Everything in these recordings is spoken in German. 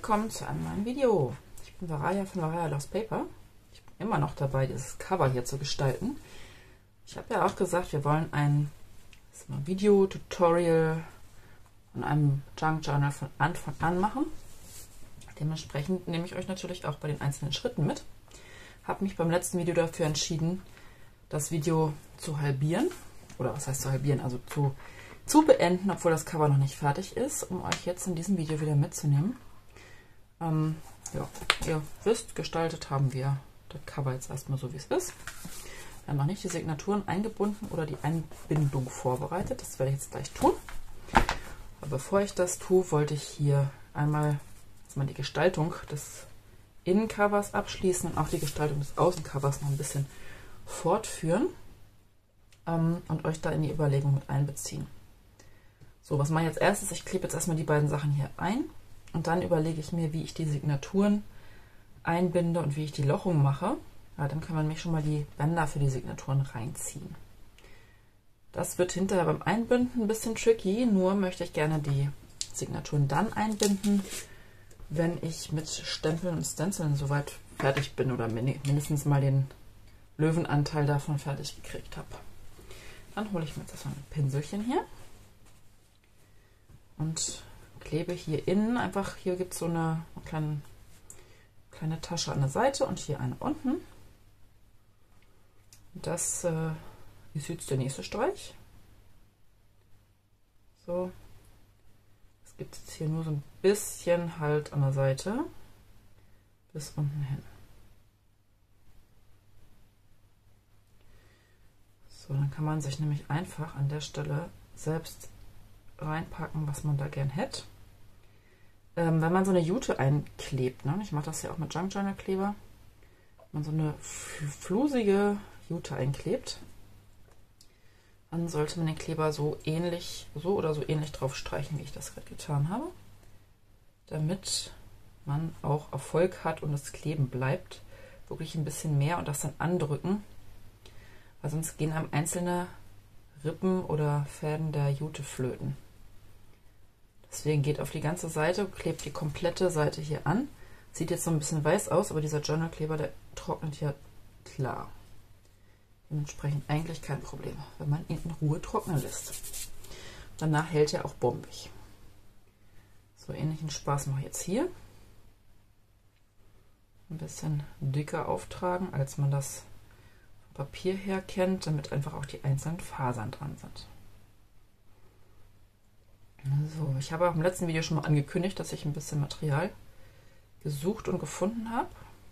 willkommen zu einem neuen Video. Ich bin Varaya von Varaya Lost Paper. Ich bin immer noch dabei, dieses Cover hier zu gestalten. Ich habe ja auch gesagt, wir wollen ein Video-Tutorial von einem Junk Journal von Anfang an machen. Dementsprechend nehme ich euch natürlich auch bei den einzelnen Schritten mit. Habe mich beim letzten Video dafür entschieden, das Video zu halbieren. Oder was heißt zu halbieren? Also zu beenden, obwohl das Cover noch nicht fertig ist, um euch jetzt in diesem Video wieder mitzunehmen. Ja, ihr wisst, gestaltet haben wir das Cover jetzt erstmal so, wie es ist. Wir haben noch nicht die Signaturen eingebunden oder die Einbindung vorbereitet. Das werde ich jetzt gleich tun. Aber bevor ich das tue, wollte ich hier einmal die Gestaltung des Innencovers abschließen und auch die Gestaltung des Außencovers noch ein bisschen fortführen und euch da in die Überlegung mit einbeziehen. So, was mache ich jetzt erstes? Ich klebe jetzt erstmal die beiden Sachen hier ein und dann überlege ich mir, wie ich die Signaturen einbinde und wie ich die Lochung mache. Ja, dann kann man nämlich schon mal die Bänder für die Signaturen reinziehen. Das wird hinterher beim Einbinden ein bisschen tricky, nur möchte ich gerne die Signaturen dann einbinden, wenn ich mit Stempeln und Stenciln soweit fertig bin oder mindestens mal den Löwenanteil davon fertig gekriegt habe. Dann hole ich mir jetzt erstmal ein Pinselchen hier und klebe hier innen einfach, hier gibt es so eine kleine Tasche an der Seite und hier eine unten. Das ist jetzt der nächste Streich. So. Es gibt jetzt hier nur so ein bisschen Halt an der Seite bis unten hin. So, dann kann man sich nämlich einfach an der Stelle selbst reinpacken, was man da gern hätte. Wenn man so eine Jute einklebt, ne? Ich mache das ja auch mit Junk Journal Kleber, wenn man so eine flusige Jute einklebt, dann sollte man den Kleber so oder so ähnlich drauf streichen, wie ich das gerade getan habe, damit man auch Erfolg hat und das Kleben bleibt. Wirklich ein bisschen mehr und das dann andrücken, weil sonst gehen einem einzelne Rippen oder Fäden der Jute flöten. Deswegen geht auf die ganze Seite, klebt die komplette Seite hier an. Sieht jetzt so ein bisschen weiß aus, aber dieser Journalkleber, der trocknet ja klar. Dementsprechend eigentlich kein Problem, wenn man ihn in Ruhe trocknen lässt. Danach hält er auch bombig. So ähnlichen Spaß mache ich jetzt hier. Ein bisschen dicker auftragen, als man das vom Papier her kennt, damit einfach auch die einzelnen Fasern dran sind. So, ich habe auch im letzten Video schon mal angekündigt, dass ich ein bisschen Material gesucht und gefunden habe.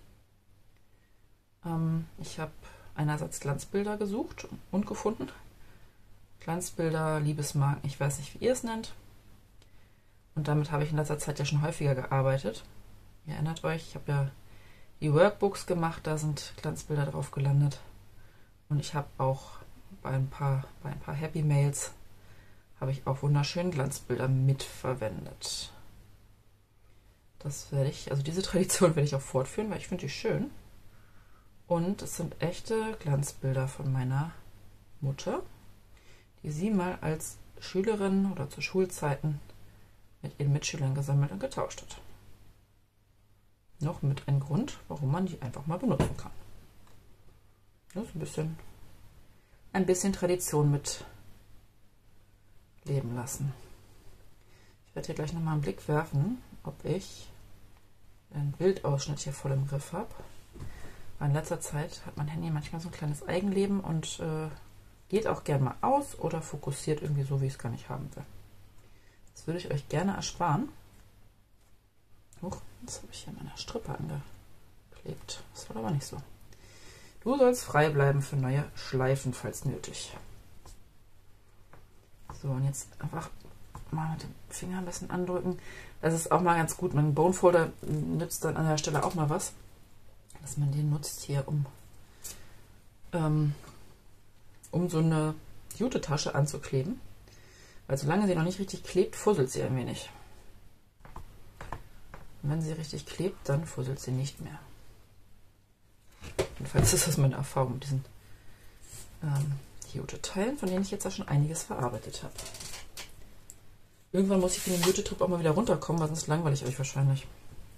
Ich habe einerseits Glanzbilder gesucht und gefunden. Glanzbilder, Liebesmarken, ich weiß nicht, wie ihr es nennt. Und damit habe ich in letzter Zeit ja schon häufiger gearbeitet. Ihr erinnert euch, ich habe ja die Workbooks gemacht, da sind Glanzbilder drauf gelandet. Und ich habe auch bei ein paar Happy Mails habe ich auch wunderschöne Glanzbilder mitverwendet. Das werde ich, also diese Tradition werde ich auch fortführen, weil ich finde die schön. Und es sind echte Glanzbilder von meiner Mutter, die sie mal als Schülerin oder zu Schulzeiten mit ihren Mitschülern gesammelt und getauscht hat. Noch mit einem Grund, warum man die einfach mal benutzen kann. Das ist ein bisschen Tradition mit leben lassen. Ich werde hier gleich nochmal einen Blick werfen, ob ich einen Bildausschnitt hier voll im Griff habe. Weil in letzter Zeit hat mein Handy manchmal so ein kleines Eigenleben und geht auch gerne mal aus oder fokussiert irgendwie so, wie ich es gar nicht haben will. Das würde ich euch gerne ersparen. Huch, jetzt habe ich hier meine Strippe angeklebt. Das war aber nicht so. Du sollst frei bleiben für neue Schleifen, falls nötig. So, und jetzt einfach mal mit dem Finger ein bisschen andrücken. Das ist auch mal ganz gut. Mein Bone Folder nützt dann an der Stelle auch mal was, dass man den nutzt hier, um so eine Jute-Tasche anzukleben. Weil solange sie noch nicht richtig klebt, fusselt sie ein wenig. Und wenn sie richtig klebt, dann fusselt sie nicht mehr. Jedenfalls ist das meine Erfahrung mit diesen Jute-Teilen, von denen ich jetzt ja schon einiges verarbeitet habe. Irgendwann muss ich für den Jute-Trip auch mal wieder runterkommen, weil sonst langweile ich euch wahrscheinlich.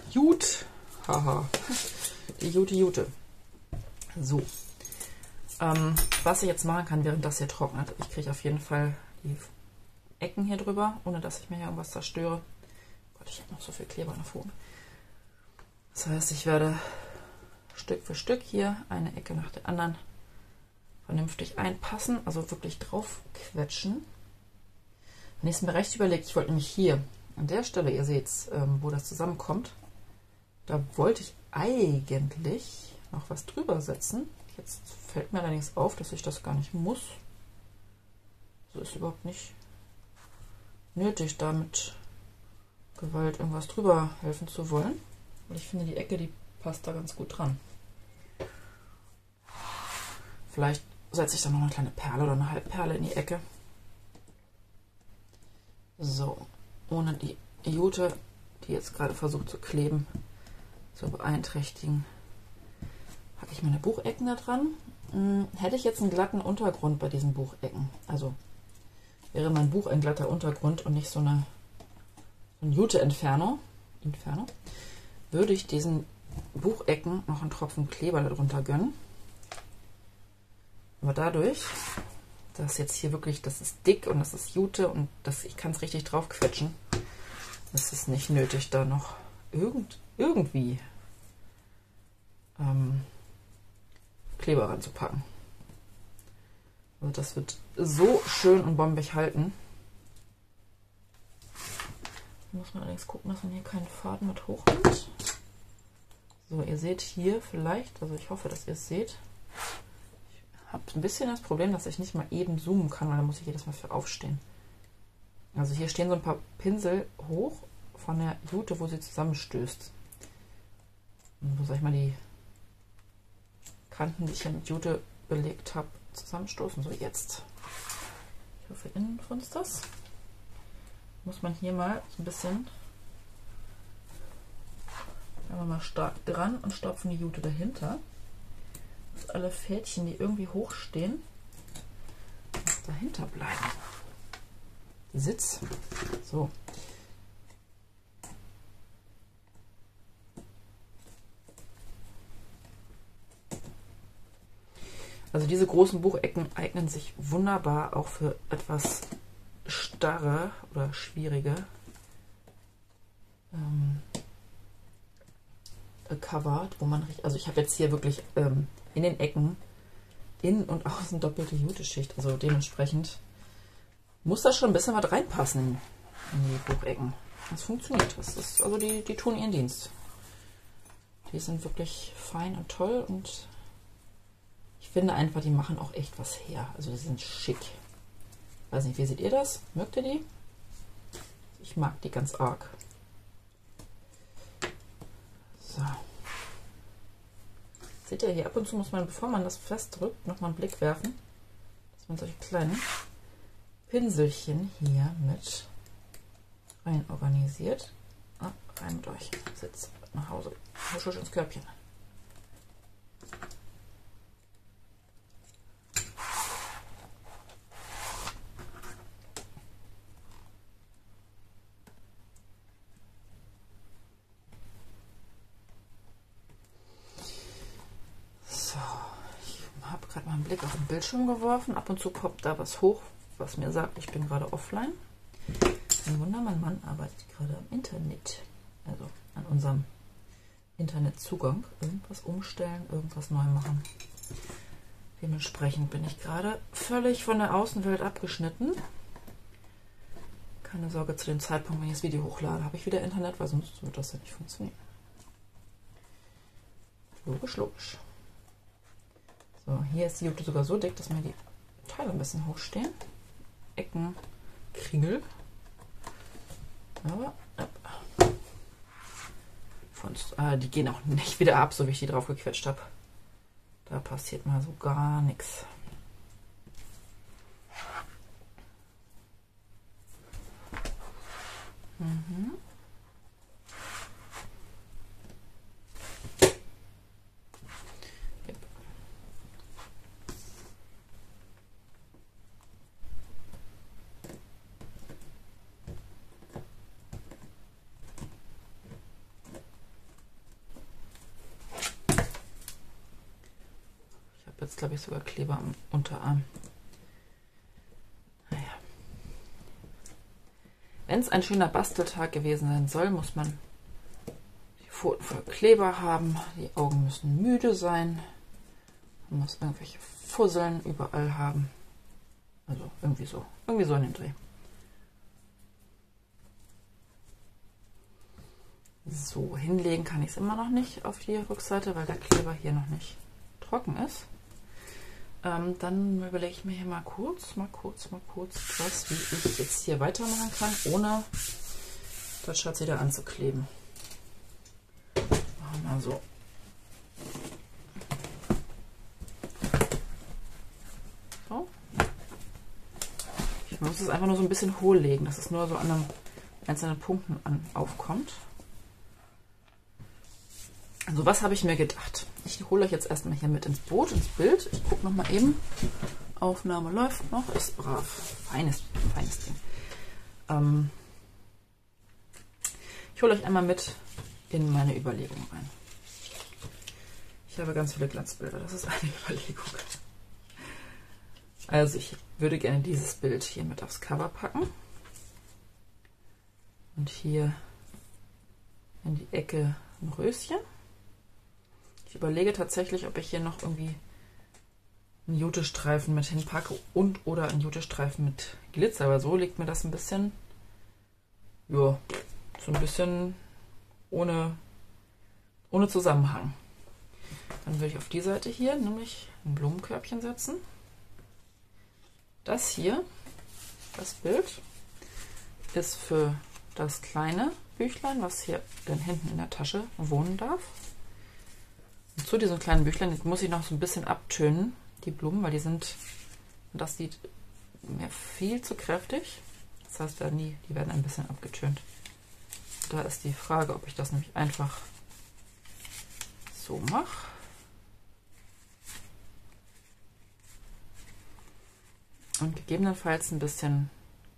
Jut. Haha. Die Jute. So. Was ich jetzt machen kann, während das hier trocknet, ich kriege auf jeden Fall die Ecken hier drüber, ohne dass ich mir hier irgendwas zerstöre. Gott, ich habe noch so viel Kleber an der Folie. Das heißt, ich werde Stück für Stück hier eine Ecke nach der anderen vernünftig einpassen, also wirklich drauf quetschen. Wenn ich es mir recht überlege, ich wollte nämlich hier an der Stelle, ihr seht es, wo das zusammenkommt, da wollte ich eigentlich noch was drüber setzen. Jetzt fällt mir allerdings auf, dass ich das gar nicht muss. So ist überhaupt nicht nötig, da mit Gewalt irgendwas drüber helfen zu wollen. Und ich finde, die Ecke, die passt da ganz gut dran. Vielleicht setze ich da noch eine kleine Perle oder eine Halbperle in die Ecke. So, ohne die Jute, die jetzt gerade versucht zu kleben, zu beeinträchtigen, packe ich meine Buchecken da dran. Hätte ich jetzt einen glatten Untergrund bei diesen Buchecken, also wäre mein Buch ein glatter Untergrund und nicht so ein Jute-Inferno, würde ich diesen Buchecken noch einen Tropfen Kleber darunter gönnen. Aber dadurch, dass jetzt hier wirklich, das ist dick und das ist Jute und ich kann es richtig drauf quetschen, ist es nicht nötig, da noch irgendwie Kleber ranzupacken. Also das wird so schön und bombig halten. Da muss man allerdings gucken, dass man hier keinen Faden mit hochnimmt. So, ihr seht hier vielleicht, also ich hoffe, dass ihr es seht. Ich habe ein bisschen das Problem, dass ich nicht mal eben zoomen kann, weil da muss ich jedes Mal für aufstehen. Also hier stehen so ein paar Pinsel hoch von der Jute, wo sie zusammenstößt. Und wo, sag ich mal, die Kanten, die ich hier mit Jute belegt habe, zusammenstoßen. So, jetzt. Ich hoffe, innen funzt das. Muss man hier mal so ein bisschen, sagen wir mal, stark dran und stopfen die Jute dahinter. Dass alle Fädchen, die irgendwie hochstehen, dahinter bleiben. Sitz. So. Also diese großen Buchecken eignen sich wunderbar auch für etwas starre oder schwierige Cover, wo man, also ich habe jetzt hier wirklich in den Ecken innen und außen doppelte Jute-Schicht, also dementsprechend muss da schon ein bisschen was reinpassen in die Buchecken. Das funktioniert. Das ist, also die tun ihren Dienst. Die sind wirklich fein und toll und ich finde einfach, die machen auch echt was her. Also die sind schick. Weiß nicht, wie seht ihr das? Mögt ihr die? Ich mag die ganz arg. So. Seht ihr hier, ab und zu muss man, bevor man das festdrückt, nochmal einen Blick werfen, dass man solche kleinen Pinselchen hier mit rein organisiert. Ah, rein mit euch. Sitz nach Hause. Husch, husch ins Körbchen. Mal einen Blick auf den Bildschirm geworfen. Ab und zu poppt da was hoch, was mir sagt, ich bin gerade offline. Kein Wunder, mein Mann arbeitet gerade am Internet. Also an unserem Internetzugang. Irgendwas umstellen, irgendwas neu machen. Dementsprechend bin ich gerade völlig von der Außenwelt abgeschnitten. Keine Sorge, zu dem Zeitpunkt, wenn ich das Video hochlade, habe ich wieder Internet, weil sonst wird das ja nicht funktionieren. Logisch, logisch. So, hier ist die Jute sogar so dick, dass mir die Teile ein bisschen hochstehen. Ecken, Kringel. Aber die gehen auch nicht wieder ab, so wie ich die drauf gequetscht habe. Da passiert mal so gar nichts. Mhm. habe jetzt, glaube ich, sogar Kleber am Unterarm. Naja. Wenn es ein schöner Basteltag gewesen sein soll, muss man die Pfoten voll Kleber haben. Die Augen müssen müde sein. Man muss irgendwelche Fusseln überall haben. Also irgendwie so in dem Dreh. So, hinlegen kann ich es immer noch nicht auf die Rückseite, weil der Kleber hier noch nicht trocken ist. Dann überlege ich mir hier mal kurz, wie ich jetzt hier weitermachen kann, ohne das Schatz wieder anzukleben. Machen wir mal so. So. Ich muss es einfach nur so ein bisschen hohl legen, dass es nur so an einzelnen Punkten aufkommt. Also was habe ich mir gedacht? Ich hole euch jetzt erstmal hier mit ins Boot, ins Bild. Ich gucke noch mal eben. Aufnahme läuft noch, ist brav. Feines Ding. Ich hole euch einmal mit in meine Überlegung rein. Ich habe ganz viele Glanzbilder, das ist eine Überlegung. Also ich würde gerne dieses Bild hier mit aufs Cover packen. Und hier in die Ecke ein Röschen. Ich überlege tatsächlich, ob ich hier noch irgendwie einen Jutestreifen mit hinpacke und oder einen Jutestreifen mit Glitzer. Aber so liegt mir das ein bisschen, ja, so ein bisschen ohne Zusammenhang. Dann würde ich auf die Seite hier nämlich ein Blumenkörbchen setzen. Das hier, das Bild, ist für das kleine Büchlein, was hier dann hinten in der Tasche wohnen darf. Und zu diesem kleinen Büchlein muss ich noch so ein bisschen abtönen, die Blumen, weil das sieht mir viel zu kräftig. Das heißt, die werden ein bisschen abgetönt. Da ist die Frage, ob ich das nämlich einfach so mache. Und gegebenenfalls ein bisschen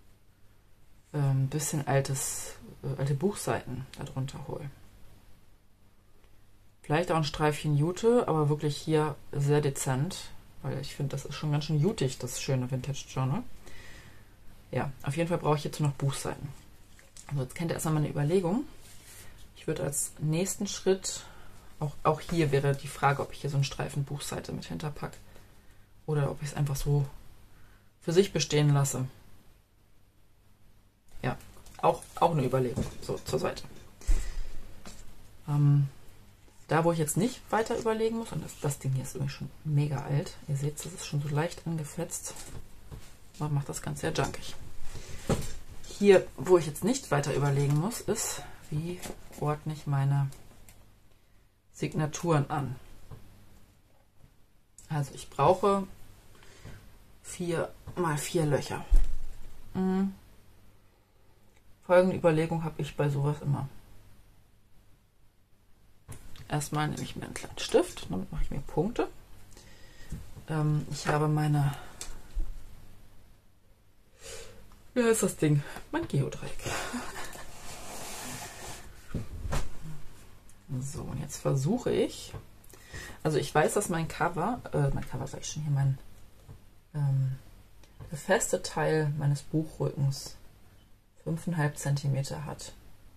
alte Buchseiten darunter hole. Vielleicht auch ein Streifchen Jute, aber wirklich hier sehr dezent, weil ich finde, das ist schon ganz schön jutig, das schöne Vintage Journal. Ja, auf jeden Fall brauche ich hierzu noch Buchseiten. Also jetzt kennt ihr erstmal meine Überlegung. Ich würde als nächsten Schritt, auch hier wäre die Frage, ob ich hier so einen Streifen Buchseite mit hinterpacke oder ob ich es einfach so für sich bestehen lasse. Ja, auch eine Überlegung, so zur Seite. Da, wo ich jetzt nicht weiter überlegen muss, und das Ding hier ist irgendwie schon mega alt, ihr seht, das ist schon so leicht angefetzt, macht das Ganze ja junkig. Hier, wo ich jetzt nicht weiter überlegen muss, ist, wie ordne ich meine Signaturen an. Also ich brauche 4 mal 4 Löcher. Folgende Überlegung habe ich bei sowas immer. Erstmal nehme ich mir einen kleinen Stift, damit mache ich mir Punkte. Ich habe meine, wie heißt das Ding? Mein Geodreieck. So, und jetzt versuche ich, also ich weiß, dass mein Cover sag ich schon hier, mein befestigte Teil meines Buchrückens 5,5 cm hat.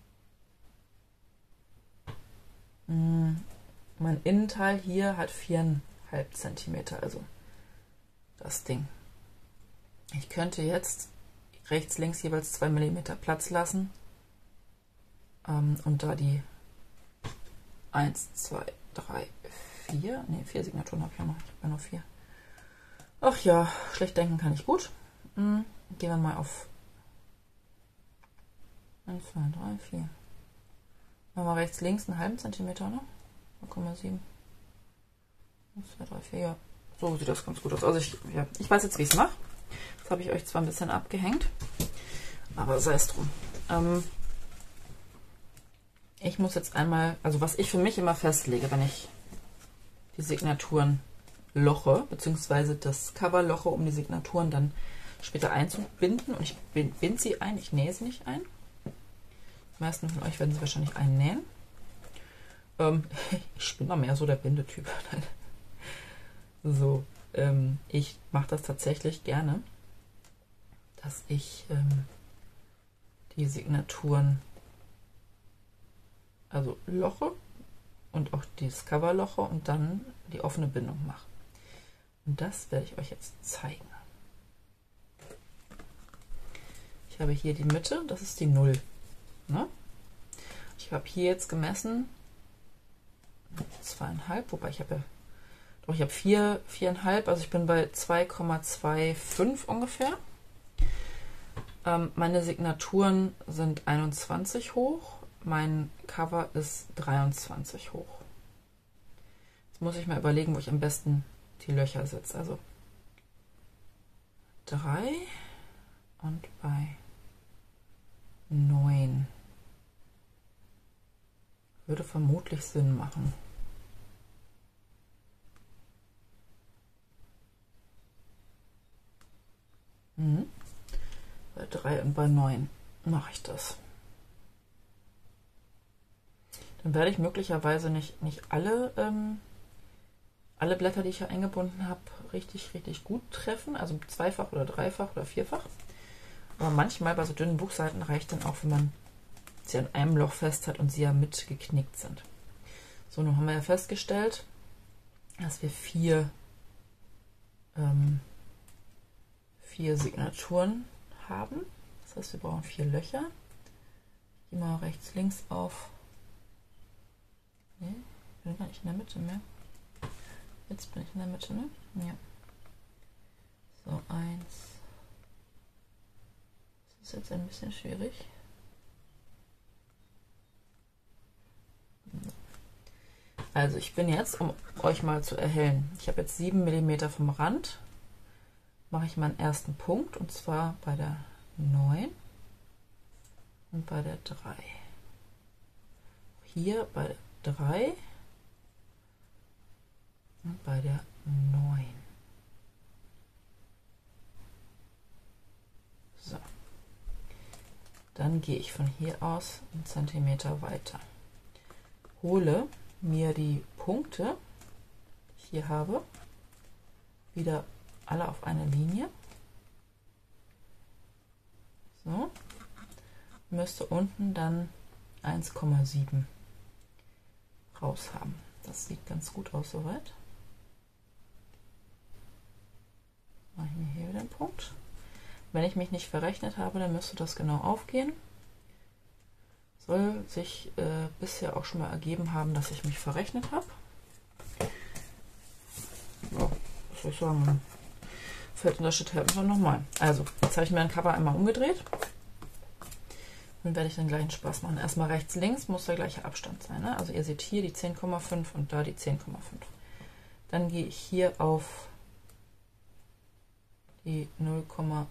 Mein Innenteil hier hat 4,5 cm, also das Ding. Ich könnte jetzt rechts, links jeweils 2 mm Platz lassen und da die 1, 2, 3, 4, ne, 4 Signaturen habe ich ja noch, ich habe ja nur 4. Ach ja, schlecht denken kann ich gut. Gehen wir mal auf 1, 2, 3, 4. Machen wir rechts, links einen halben Zentimeter, ne? 0,7. 1, 2, 3, 4, ja. So sieht das ganz gut aus. Also ich weiß jetzt, wie ich es mache. Das habe ich euch zwar ein bisschen abgehängt, aber sei es drum. Ich muss jetzt einmal, also was ich für mich immer festlege, wenn ich die Signaturen loche, beziehungsweise das Cover loche, um die Signaturen dann später einzubinden. Und ich binde sie ein, ich nähe sie nicht ein. Die meisten von euch werden sie wahrscheinlich einnähen. Ich bin noch mehr so der Bindetyp. So, ich mache das tatsächlich gerne, dass ich die Signaturen also loche und auch das Cover loche und dann die offene Bindung mache. Und das werde ich euch jetzt zeigen. Ich habe hier die Mitte, das ist die 0. Ne? Ich habe hier jetzt gemessen 2,5, wobei ich habe ja, doch ich habe 4,5, also ich bin bei 2,25 ungefähr. Meine Signaturen sind 21 hoch, mein Cover ist 23 hoch. Jetzt muss ich mal überlegen, wo ich am besten die Löcher setze. Also 3 und bei 9 würde vermutlich Sinn machen. Bei 3 und bei 9 mache ich das. Dann werde ich möglicherweise nicht alle Blätter, die ich hier eingebunden habe, richtig gut treffen. Also zweifach oder dreifach oder vierfach. Aber manchmal bei so dünnen Buchseiten reicht dann auch, wenn man sie an einem Loch fest hat und sie ja mitgeknickt sind. So, nun haben wir ja festgestellt, dass wir vier Signaturen haben. Das heißt, wir brauchen 4 Löcher. Ich gehe mal rechts, links auf. Nee, ich bin gar nicht in der Mitte mehr. Jetzt bin ich in der Mitte, ne? Ja. So, 1. Das ist jetzt ein bisschen schwierig. Also ich bin jetzt, um euch mal zu erhellen, ich habe jetzt 7 mm vom Rand, mache ich meinen ersten Punkt, und zwar bei der 9 und bei der 3. Hier bei der 3 und bei der 9. So. Dann gehe ich von hier aus 1 Zentimeter weiter. Hole mir die Punkte, die ich hier habe, wieder alle auf eine Linie. So. Müsste unten dann 1,7 raus haben. Das sieht ganz gut aus soweit. Mache ich mir hier wieder einen Punkt. Wenn ich mich nicht verrechnet habe, dann müsste das genau aufgehen. Soll sich bisher auch schon mal ergeben haben, dass ich mich verrechnet habe. Ja, was soll ich sagen? Feldunterschied helfen wir nochmal. Also, jetzt habe ich mir ein Cover einmal umgedreht. Dann werde ich den gleichen Spaß machen. Erstmal rechts, links muss der gleiche Abstand sein. Ne? Also ihr seht hier die 10,5 und da die 10,5. Dann gehe ich hier auf die 0,7.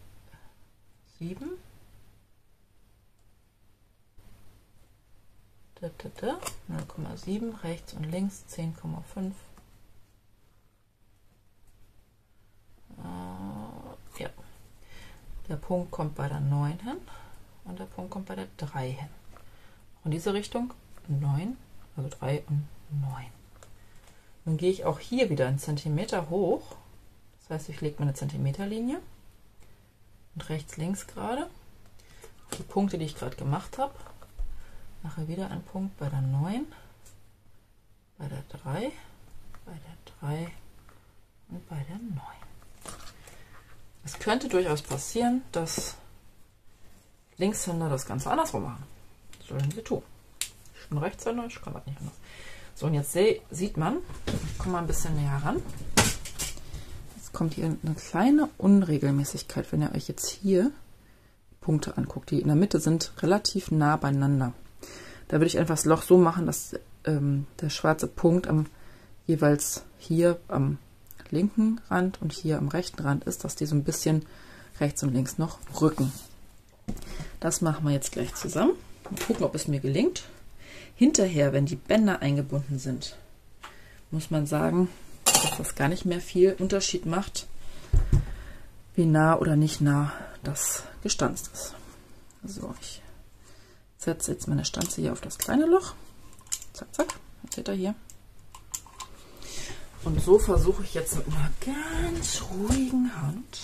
0,7 rechts und links 10,5. Ja. Der Punkt kommt bei der 9 hin und der Punkt kommt bei der 3 hin. In diese Richtung 9, also 3 und 9. Nun gehe ich auch hier wieder 1 Zentimeter hoch. Das heißt, ich lege meine Zentimeterlinie und rechts, links gerade auf die Punkte, die ich gerade gemacht habe. Mache wieder einen Punkt bei der 9, bei der 3, bei der 3 und bei der 9. Es könnte durchaus passieren, dass Linkshänder das Ganze andersrum machen. Das sollen sie tun. Ich bin Rechtshänder, ich kann das nicht anders. So, und jetzt sieht man, ich komme mal ein bisschen näher ran. Jetzt kommt hier eine kleine Unregelmäßigkeit, wenn ihr euch jetzt hier Punkte anguckt. Die in der Mitte sind relativ nah beieinander. Da würde ich einfach das Loch so machen, dass der schwarze Punkt jeweils hier am linken Rand und hier am rechten Rand ist, dass die so ein bisschen rechts und links noch rücken. Das machen wir jetzt gleich zusammen. Mal gucken, ob es mir gelingt. Hinterher, wenn die Bänder eingebunden sind, muss man sagen, dass das gar nicht mehr viel Unterschied macht, wie nah oder nicht nah das gestanzt ist. So, ich setze jetzt meine Stanze hier auf das kleine Loch. Zack, zack. Jetzt seht ihr hier. Und so versuche ich jetzt mit einer ganz ruhigen Hand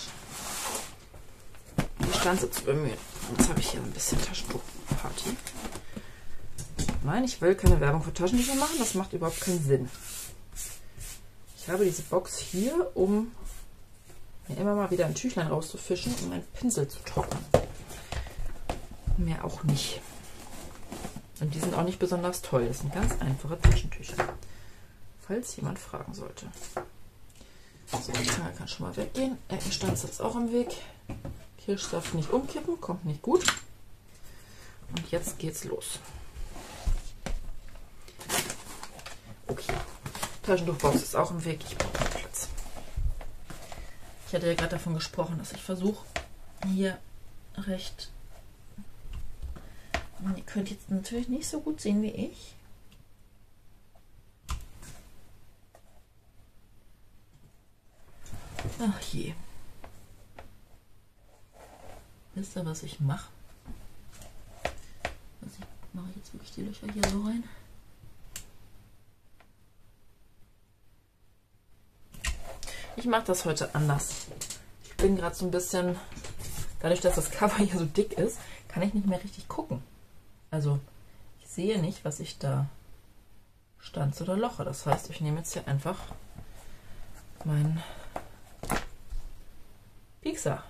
die Stanze zu bemühen. Jetzt habe ich hier ein bisschen Taschentuchparty. Nein, ich will keine Werbung für Taschentücher machen, das macht überhaupt keinen Sinn. Ich habe diese Box hier, um mir immer mal wieder ein Tüchlein rauszufischen, um meinen Pinsel zu trocknen. Mehr auch nicht. Und die sind auch nicht besonders toll. Das sind ganz einfache Taschentücher. Falls jemand fragen sollte. So, die Zange kann schon mal weggehen. Eckenstanze ist auch im Weg. Kirschsaft nicht umkippen, kommt nicht gut. Und jetzt geht's los. Okay, Taschentuchbox ist auch im Weg. Ich brauche mehr Platz. Ich hatte ja gerade davon gesprochen, dass ich versuche, hier recht... Ihr könnt jetzt natürlich nicht so gut sehen wie ich. Ach je. Wisst ihr, was ich mache? Mache ich jetzt wirklich die Löcher hier so rein? Ich mache das heute anders. Ich bin gerade so ein bisschen, dadurch, dass das Cover hier so dick ist, kann ich nicht mehr richtig gucken. Also ich sehe nicht, was ich da stanze oder loche. Das heißt, ich nehme jetzt hier einfach meinen Piekser.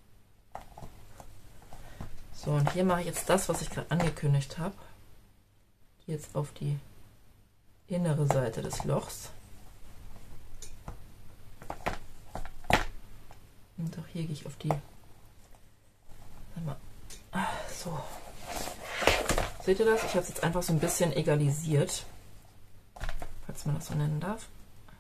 So, und hier mache ich jetzt das, was ich gerade angekündigt habe. Jetzt auf die innere Seite des Lochs. Und auch hier gehe ich auf die... So. Seht ihr das? Ich habe es jetzt einfach so ein bisschen egalisiert, falls man das so nennen darf.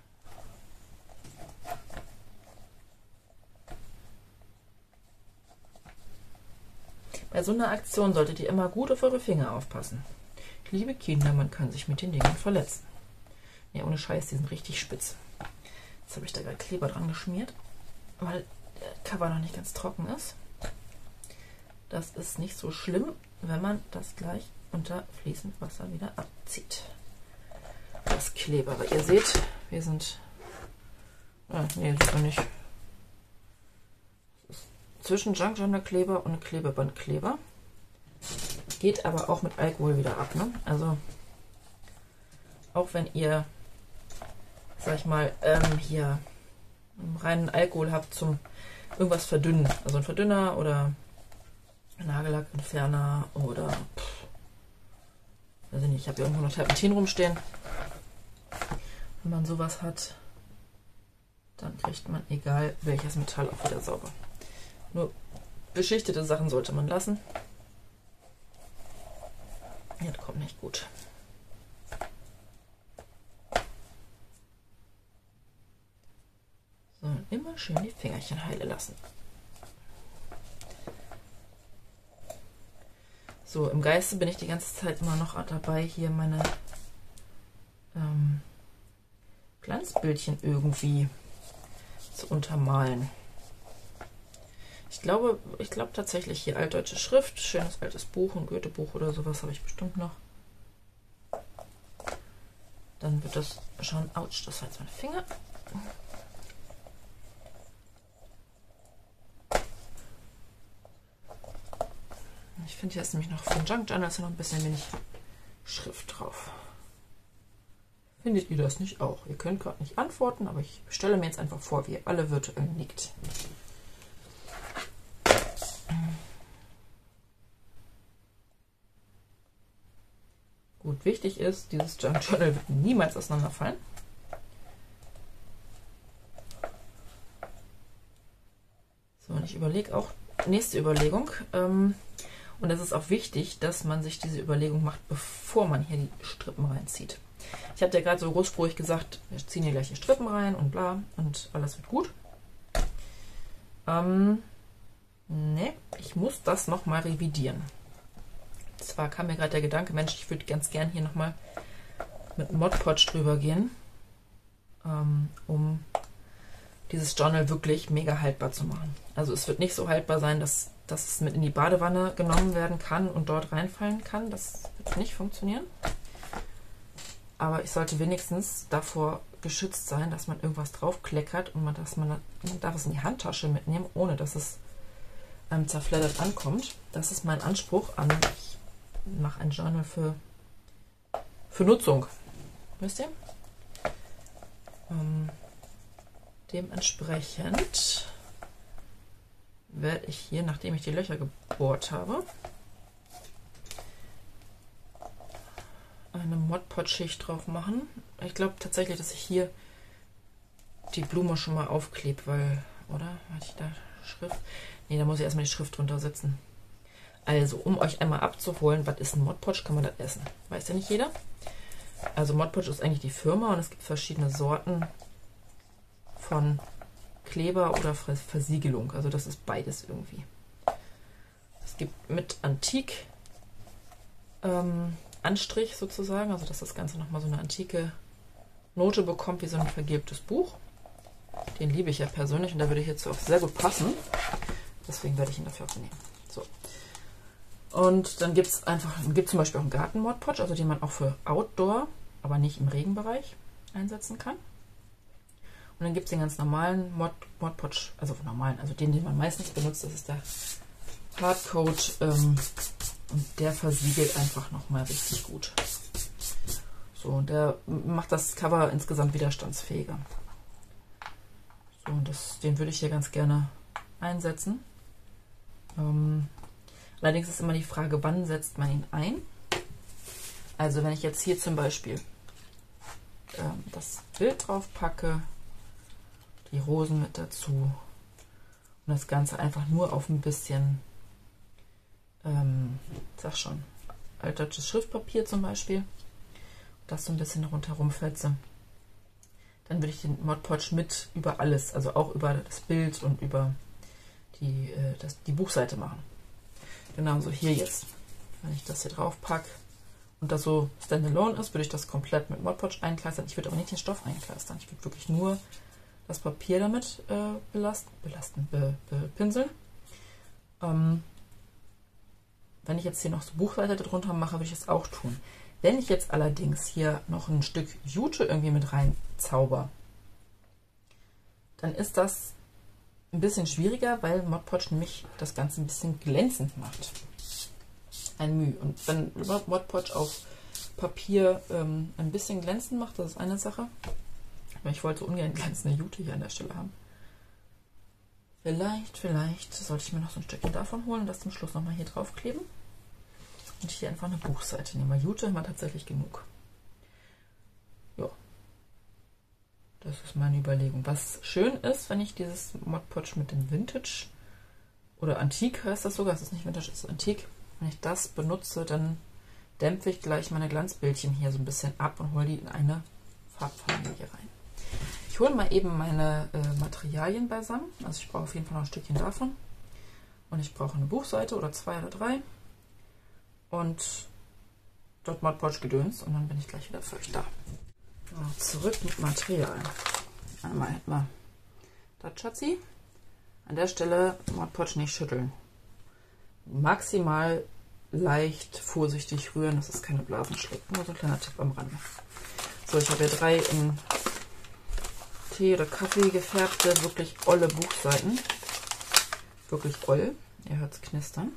Bei so einer Aktion solltet ihr immer gut auf eure Finger aufpassen. Liebe Kinder, man kann sich mit den Dingen verletzen. Ja, ohne Scheiß, die sind richtig spitz. Jetzt habe ich da gerade Kleber dran geschmiert, weil der Cover noch nicht ganz trocken ist. Das ist nicht so schlimm, wenn man das gleich unter fließend Wasser wieder abzieht. Das Kleber. Aber ihr seht, wir sind... nee, sieht man nicht. Das ist zwischen Junk Journal Kleber und Klebebandkleber. Geht aber auch mit Alkohol wieder ab. Ne? Also auch wenn ihr, sag ich mal, hier reinen Alkohol habt zum irgendwas verdünnen. Also ein Verdünner oder Nagellackentferner oder weiß ich nicht, ich habe irgendwo noch Terpentin rumstehen. Wenn man sowas hat, dann kriegt man egal welches Metall auch wieder sauber. Nur beschichtete Sachen sollte man lassen. Ja, das kommt nicht gut. So, immer schön die Fingerchen heile lassen. So, im Geiste bin ich die ganze Zeit immer noch dabei, hier meine Glanzbildchen irgendwie zu untermalen. Ich glaube tatsächlich hier altdeutsche Schrift, schönes altes Buch, ein Goethe-Buch oder sowas habe ich bestimmt noch. Dann wird das schon, ouch, das war jetzt mein Finger. Ich finde, hier ist nämlich noch von Junk Journal noch ein bisschen wenig Schrift drauf. Findet ihr das nicht auch? Ihr könnt gerade nicht antworten, aber ich stelle mir jetzt einfach vor, wie ihr alle virtuell nickt. Gut, wichtig ist, dieses Junk Journal wird niemals auseinanderfallen. So, und ich überlege auch, nächste Überlegung, und es ist auch wichtig, dass man sich diese Überlegung macht, bevor man hier die Strippen reinzieht. Ich habe ja gerade so großspurig gesagt, wir ziehen hier gleich die Strippen rein und bla und alles wird gut. Ne, ich muss das nochmal revidieren. Zwar kam mir gerade der Gedanke, Mensch, ich würde ganz gern hier nochmal mit Mod Podge drüber gehen, um dieses Journal wirklich mega haltbar zu machen. Also es wird nicht so haltbar sein, dass es mit in die Badewanne genommen werden kann und dort reinfallen kann. Das wird nicht funktionieren. Aber ich sollte wenigstens davor geschützt sein, dass man irgendwas drauf kleckert und man darf es in die Handtasche mitnehmen, ohne dass es zerfleddert ankommt. Das ist mein Anspruch an, ich mache ein Journal für Nutzung. Wisst ihr? Dementsprechend werde ich hier, nachdem ich die Löcher gebohrt habe, eine Mod Podge Schicht drauf machen. Ich glaube tatsächlich, dass ich hier die Blume schon mal aufklebe, weil, oder? Hatte ich da Schrift? Ne, da muss ich erstmal die Schrift drunter setzen. Also, um euch einmal abzuholen, was ist ein Mod Podge, kann man das essen. Weiß ja nicht jeder. Also Mod Podge ist eigentlich die Firma und es gibt verschiedene Sorten von Kleber oder Versiegelung. Also das ist beides irgendwie. Es gibt mit Antik Anstrich sozusagen, also dass das Ganze nochmal so eine antike Note bekommt, wie so ein vergilbtes Buch. Den liebe ich ja persönlich und der würde hierzu auch sehr gut passen. Deswegen werde ich ihn dafür auch nehmen. So. Und dann gibt es zum Beispiel auch einen Garten-Mod Podge, also den man auch für Outdoor, aber nicht im Regenbereich einsetzen kann. Und dann gibt es den ganz normalen Mod Podge, also den man meistens benutzt, das ist der Hardcoat und der versiegelt einfach nochmal richtig gut. So, und der macht das Cover insgesamt widerstandsfähiger. So, und den würde ich hier ganz gerne einsetzen. Allerdings ist immer die Frage, wann setzt man ihn ein? Also wenn ich jetzt hier zum Beispiel das Bild drauf packe, die Rosen mit dazu und das Ganze einfach nur auf ein bisschen, sag schon, altdeutsches Schriftpapier zum Beispiel, das so ein bisschen rundherum fetze, dann würde ich den Mod Podge mit über alles, also auch über das Bild und über die Buchseite machen. Genauso hier jetzt. Wenn ich das hier drauf packe und das so standalone ist, würde ich das komplett mit Mod Podge einkleistern. Ich würde aber nicht den Stoff einkleistern. Ich würde wirklich nur das Papier damit bepinseln. Wenn ich jetzt hier noch so Buchseite drunter mache, würde ich das auch tun. Wenn ich jetzt allerdings hier noch ein Stück Jute irgendwie mit rein zauber, dann ist das ein bisschen schwieriger, weil Mod Podge nämlich das Ganze ein bisschen glänzend macht. Ein Mühe. Und wenn Mod Podge auf Papier ein bisschen glänzend macht, das ist eine Sache. Aber ich wollte ungern glänzende Jute hier an der Stelle haben. Vielleicht sollte ich mir noch so ein Stückchen davon holen und das zum Schluss nochmal hier drauf kleben. Und hier einfach eine Buchseite nehmen. Weil Jute haben wir tatsächlich genug. Ja. Das ist meine Überlegung. Was schön ist, wenn ich dieses Mod Podge mit dem Vintage oder Antik heißt das sogar, es ist nicht Vintage, es ist Antik. Wenn ich das benutze, dann dämpfe ich gleich meine Glanzbildchen hier so ein bisschen ab und hole die in eine Farbfamilie rein. Ich hole mal eben meine Materialien beisammen. Also ich brauche auf jeden Fall noch ein Stückchen davon. Und ich brauche eine Buchseite oder 2 oder 3. Und dort Mod Podge Gedöns und dann bin ich gleich wieder für euch da. So, zurück mit Material. Einmal hätten wir das Schatzi. An der Stelle Mod Podge nicht schütteln. Maximal leicht vorsichtig rühren, dass es keine Blasen schlägt. Nur so ein kleiner Tipp am Rande. So, ich habe hier 3 in Tee oder Kaffee gefärbte, wirklich olle Buchseiten. Wirklich oll. Ihr hört es knistern.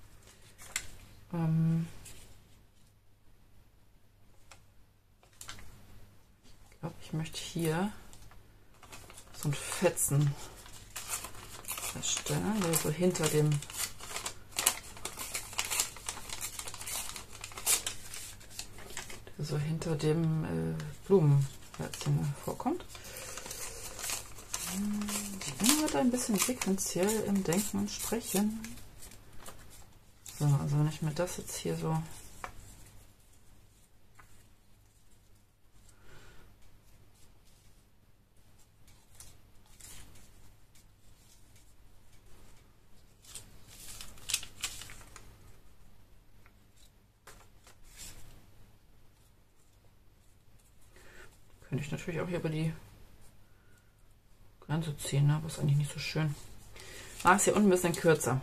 Ich glaube, ich möchte hier so ein Fetzen erstellen, der so hinter dem Blumenherzchen vorkommt. Ich bin heute ein bisschen sequenziell im Denken und Sprechen. So, also wenn ich mir das jetzt hier so könnte ich natürlich auch hier über die Grenze ziehen, ne? Aber ist eigentlich nicht so schön. Mach es hier unten ein bisschen kürzer.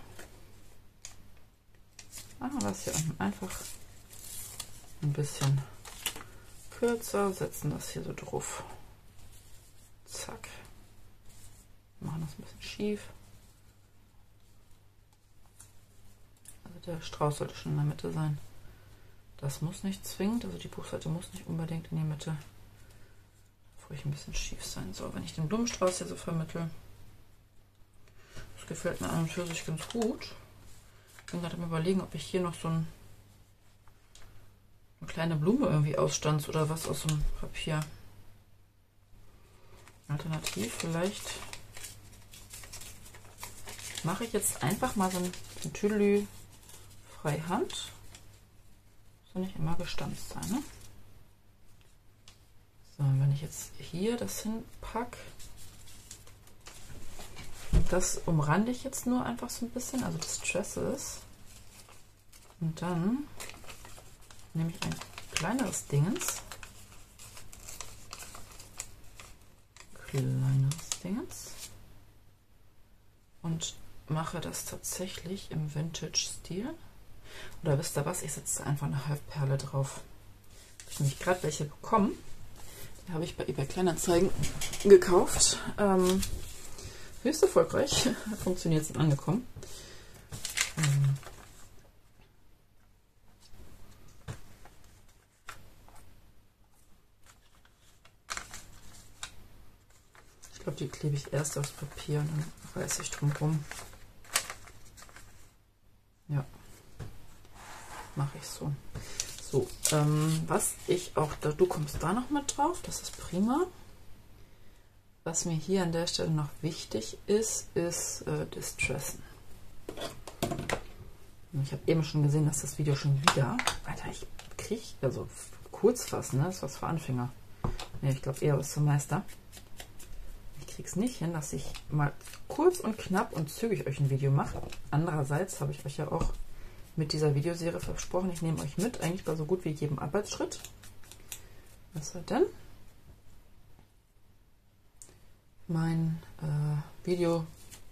Machen wir das hier unten einfach ein bisschen kürzer, setzen das hier so drauf. Zack. Wir machen das ein bisschen schief. Also der Strauß sollte schon in der Mitte sein. Das muss nicht zwingend, also die Buchseite muss nicht unbedingt in die Mitte. Darf ruhig ein bisschen schief sein. So, wenn ich den Blumenstrauß hier so vermittle, das gefällt mir an und für sich ganz gut. Ich bin gerade am Überlegen, ob ich hier noch so eine kleine Blume irgendwie ausstanze oder was aus dem Papier. Alternativ vielleicht mache ich jetzt einfach mal so ein Tüdelü Freihand. Soll nicht immer gestanzt sein, ne? So, wenn ich jetzt hier das hinpacke, das umrande ich jetzt nur einfach so ein bisschen, also Distresses. Und dann nehme ich ein kleineres Dingens. Und mache das tatsächlich im Vintage-Stil. Oder wisst ihr was? Ich setze einfach eine Halbperle drauf. Ich habe nämlich gerade welche bekommen. Die habe ich bei eBay Kleinanzeigen gekauft. Höchst erfolgreich. Funktioniert, sind angekommen. Ich glaube, die klebe ich erst aufs Papier und dann reiße ich drum rum. Ja, mache ich so. So, was ich auch, du kommst da noch mit drauf, das ist prima. Was mir hier an der Stelle noch wichtig ist, ist Distressen. Ich habe eben schon gesehen, dass das Video schon wieder, Alter, ich kriege, also kurz fassen, ne? Das ist was für Anfänger. Ne, ich glaube eher was zum Meister. Ich kriege es nicht hin, dass ich mal kurz und knapp und zügig euch ein Video mache. Andererseits habe ich euch ja auch mit dieser Videoserie versprochen, ich nehme euch mit, eigentlich bei so gut wie jedem Arbeitsschritt. Was hat denn? Mein Video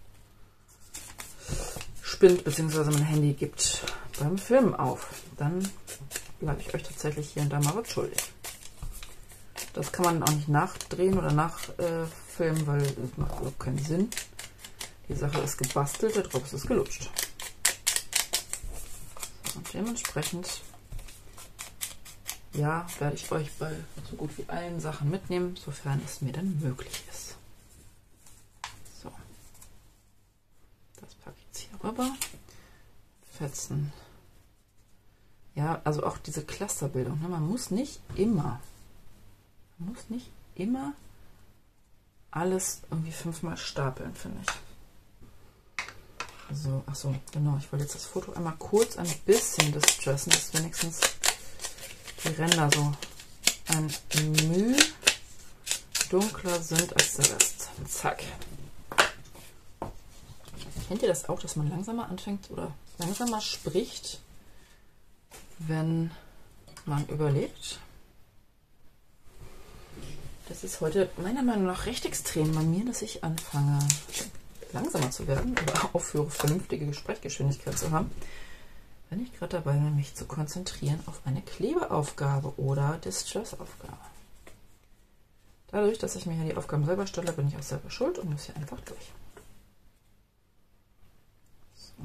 spinnt, beziehungsweise mein Handy gibt beim Filmen auf. Dann bleibe ich euch tatsächlich hier und da mal was schuldig. Das kann man auch nicht nachdrehen oder nachfilmen, weil es macht überhaupt keinen Sinn. Die Sache ist gebastelt, der Drops ist gelutscht. Und dementsprechend, ja, werde ich euch bei so gut wie allen Sachen mitnehmen, sofern es mir dann möglich ist. So, das packe ich jetzt hier rüber. Fetzen. Ja, also auch diese Clusterbildung. Ne? Man muss nicht immer alles irgendwie 5-mal stapeln, finde ich. So, achso, genau. Ich wollte jetzt das Foto einmal kurz ein bisschen distressen, dass wenigstens die Ränder so ein Mühe dunkler sind als der Rest. Zack. Kennt ihr das auch, dass man langsamer anfängt oder langsamer spricht, wenn man überlegt? Das ist heute meiner Meinung nach recht extrem bei mir, dass ich anfange langsamer zu werden oder aufhöre, vernünftige Gesprächsgeschwindigkeit zu haben, wenn ich gerade dabei bin, mich zu konzentrieren auf eine Klebeaufgabe oder Distress-Aufgabe. Dadurch, dass ich mir hier die Aufgaben selber stelle, bin ich auch selber schuld und muss hier einfach durch. So.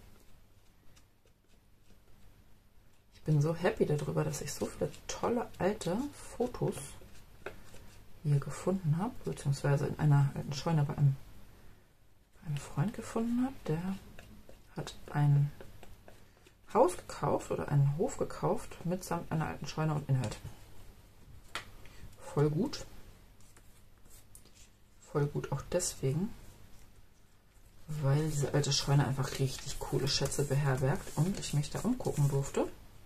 Ich bin so happy darüber, dass ich so viele tolle alte Fotos hier gefunden habe, beziehungsweise in einer alten Scheune bei einem Freund gefunden habe. Der hat ein Haus gekauft oder einen Hof gekauft mitsamt einer alten Scheune und Inhalt. Voll gut. Voll gut auch deswegen, weil diese alte Scheune einfach richtig coole Schätze beherbergt und ich mich da umgucken durfte.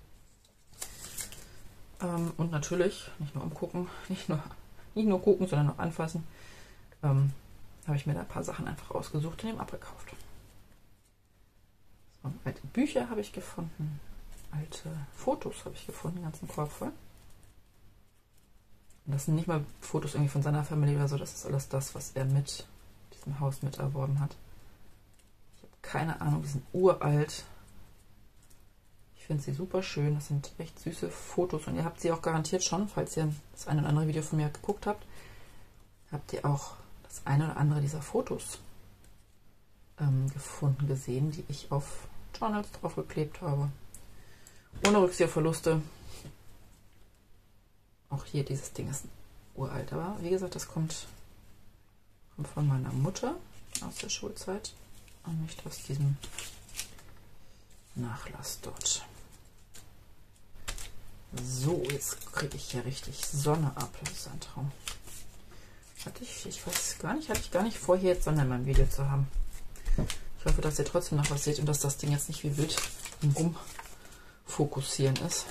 Und natürlich nicht nur umgucken, nicht nur gucken, sondern auch anfassen, habe ich mir da ein paar Sachen einfach ausgesucht und ihm abgekauft. So, alte Bücher habe ich gefunden, alte Fotos habe ich gefunden, den ganzen Korb voll. Und das sind nicht mal Fotos irgendwie von seiner Familie oder so, das ist alles das, was er mit diesem Haus mit erworben hat. Ich habe keine Ahnung, die sind uralt. Ich finde sie super schön, das sind echt süße Fotos und ihr habt sie auch garantiert schon, falls ihr das eine oder andere Video von mir geguckt habt. habt ihr auch das eine oder andere dieser Fotos gefunden, gesehen, die ich auf Journals draufgeklebt habe. Ohne Rücksicht auf Verluste. Auch hier, dieses Ding ist uralt, aber wie gesagt, das kommt von meiner Mutter aus der Schulzeit und nicht aus diesem Nachlass dort. So, jetzt kriege ich hier richtig Sonne ab. Das ist ein Traum. Ich weiß gar nicht, hatte ich gar nicht vor, hier jetzt Sonne in meinem Video zu haben. Ich hoffe, dass ihr trotzdem noch was seht und dass das Ding jetzt nicht wie wild im Rumfokussieren ist.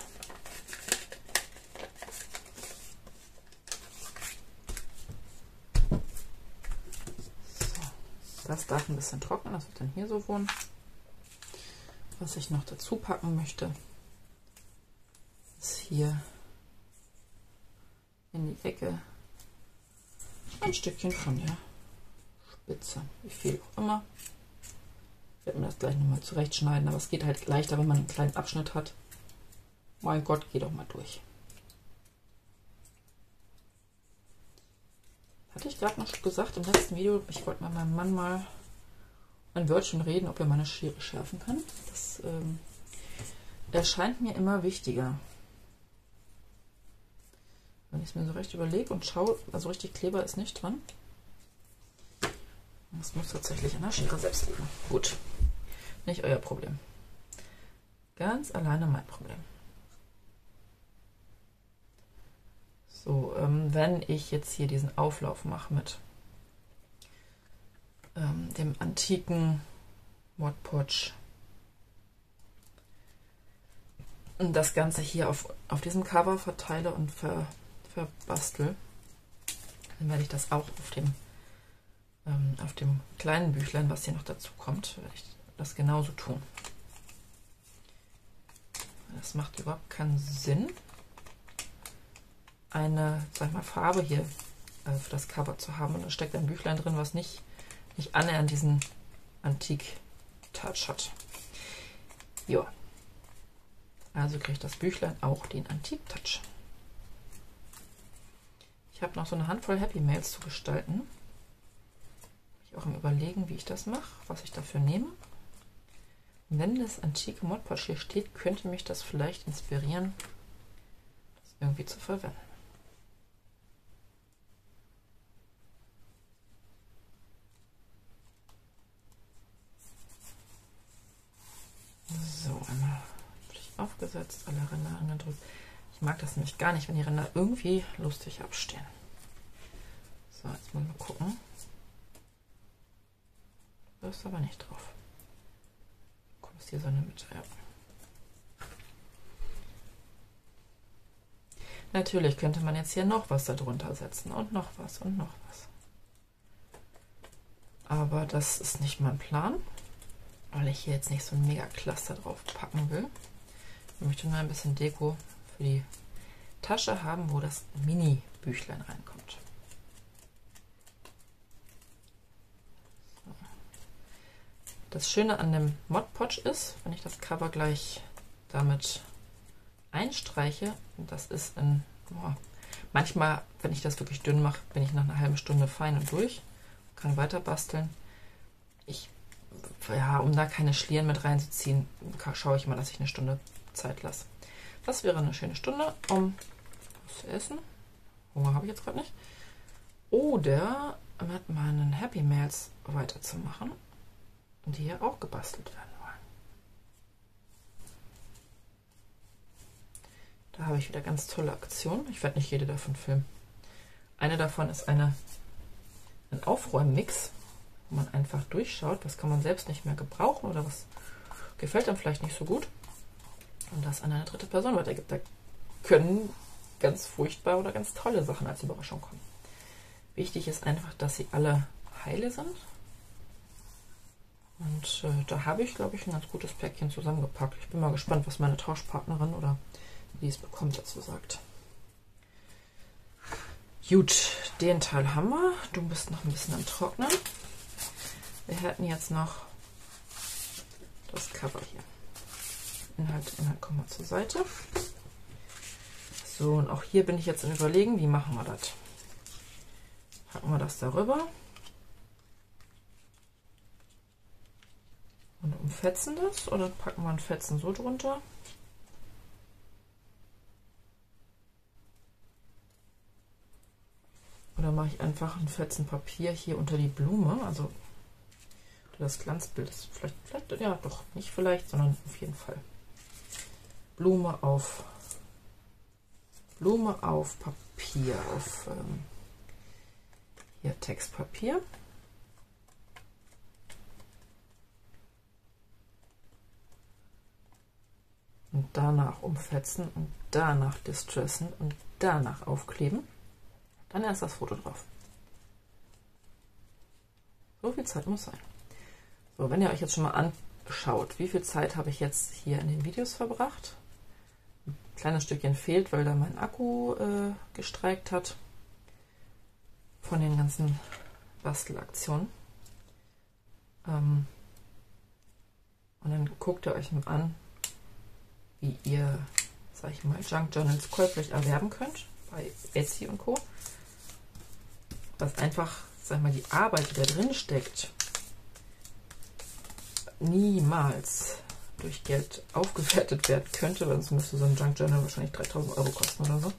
So, das darf ein bisschen trocknen, das wird dann hier so wohnen. Was ich noch dazu packen möchte, ist hier in die Ecke ein Stückchen von der Spitze. Wie viel auch immer. Ich werde mir das gleich nochmal zurechtschneiden, aber es geht halt leichter, wenn man einen kleinen Abschnitt hat. Mein Gott, geh doch mal durch. Hatte ich gerade noch gesagt im letzten Video, ich wollte mit meinem Mann mal ein Wörtchen reden, ob er meine Schere schärfen kann. Das erscheint mir immer wichtiger. Wenn ich es mir so recht überlege und schaue, also richtig Kleber ist nicht dran. Das muss tatsächlich an der Schere selbst liegen. Gut, nicht euer Problem. Ganz alleine mein Problem. So, wenn ich jetzt hier diesen Auflauf mache mit dem antiken Mod Podge und das Ganze hier auf diesem Cover verteile und verbastel, dann werde ich das auch auf dem kleinen Büchlein, was hier noch dazu kommt, werde ich das genauso tun. Das macht überhaupt keinen Sinn, eine, sag ich mal, Farbe hier für das Cover zu haben und da steckt ein Büchlein drin, was nicht annähernd diesen Antik-Touch hat. Ja, also kriegt das Büchlein auch den Antik-Touch. Ich habe noch so eine Handvoll Happy Mails zu gestalten. Ich auch im Überlegen, wie ich das mache, was ich dafür nehme. Und wenn das antike Mod Podge hier steht, könnte mich das vielleicht inspirieren, das irgendwie zu verwenden. So, einmal aufgesetzt, alle Ränder angedrückt. Ich mag das nämlich gar nicht, wenn die Ränder irgendwie lustig abstehen. So, jetzt mal gucken. Da ist aber nicht drauf. Kommst hier so eine Mitte, ja. Natürlich könnte man jetzt hier noch was darunter setzen und noch was und noch was. Aber das ist nicht mein Plan, weil ich hier jetzt nicht so ein mega Cluster drauf packen will. Ich möchte nur ein bisschen Deko für die Tasche haben, wo das Mini-Büchlein reinkommt. So. Das Schöne an dem Mod Podge ist, wenn ich das Cover gleich damit einstreiche, das ist in, manchmal, wenn ich das wirklich dünn mache, bin ich nach einer halben Stunde fein und durch, kann weiter basteln. Um da keine Schlieren mit reinzuziehen, schaue ich mal, dass ich eine Stunde Zeit lasse. Das wäre eine schöne Stunde, um was zu essen. Hunger habe ich jetzt gerade nicht. Oder mit meinen Happy Mails weiterzumachen, die hier auch gebastelt werden wollen. Da habe ich wieder ganz tolle Aktionen. Ich werde nicht jede davon filmen. Eine davon ist ein Aufräummix, wo man einfach durchschaut, was kann man selbst nicht mehr gebrauchen oder was gefällt einem vielleicht nicht so gut und das an eine dritte Person weitergibt. Da können ganz furchtbare oder ganz tolle Sachen als Überraschung kommen. Wichtig ist einfach, dass sie alle heile sind. Und da habe ich, glaube ich, ein ganz gutes Päckchen zusammengepackt. Ich bin mal gespannt, was meine Tauschpartnerin oder die es bekommt dazu sagt. Gut, den Teil haben wir. Du bist noch ein bisschen am Trocknen. Wir hätten jetzt noch das Cover hier. Inhalt kommen wir zur Seite. So, und auch hier bin ich jetzt im Überlegen, wie machen wir das? Packen wir das darüber und umfetzen das, oder packen wir ein Fetzen so drunter. Oder mache ich einfach ein Fetzen Papier hier unter die Blume, also das Glanzbild ist vielleicht, ja doch, nicht vielleicht, sondern auf jeden Fall. Blume auf Papier, auf hier Textpapier. Und danach umfetzen und danach distressen und danach aufkleben. Dann erst das Foto drauf. So viel Zeit muss sein. So, wenn ihr euch jetzt schon mal anschaut, wie viel Zeit habe ich jetzt hier in den Videos verbracht? Ein kleines Stückchen fehlt, weil da mein Akku gestreikt hat von den ganzen Bastelaktionen. Und dann guckt ihr euch mal an, wie ihr, sag ich mal, Junk Journals käuflich erwerben könnt bei Etsy und Co. Was einfach, sag ich mal, die Arbeit, die da drin steckt, niemals durch Geld aufgewertet werden könnte, weil sonst müsste so ein Junk Journal wahrscheinlich 3.000 € kosten oder so.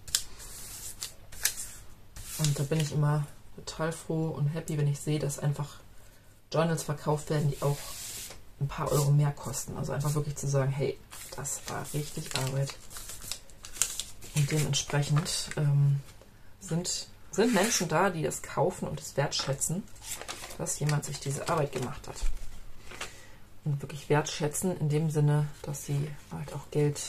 Und da bin ich immer total froh und happy, wenn ich sehe, dass einfach Journals verkauft werden, die auch ein paar Euro mehr kosten. Also einfach wirklich zu sagen, hey, das war richtig Arbeit. Und dementsprechend sind Menschen da, die das kaufen und es wertschätzen, dass jemand sich diese Arbeit gemacht hat. Und wirklich wertschätzen in dem Sinne, dass sie halt auch Geld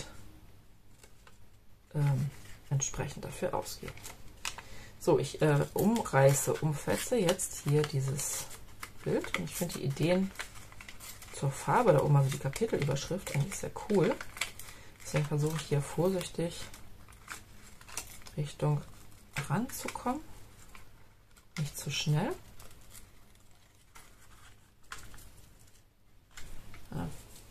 entsprechend dafür ausgeben. So, ich umfetze jetzt hier dieses Bild und ich finde die Ideen zur Farbe da oben, also die Kapitelüberschrift, eigentlich sehr cool. Deswegen versuche ich hier vorsichtig Richtung ranzukommen. Nicht zu schnell. Ja.